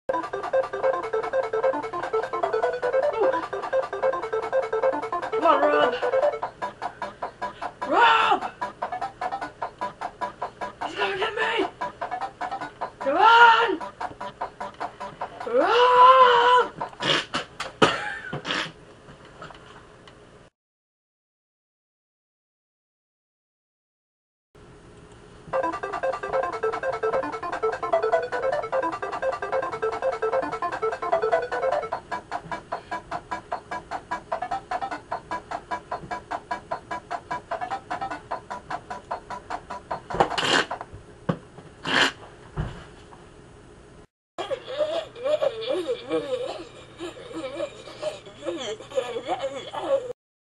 Come on, Rob! Rob! He's gonna get me! Come on!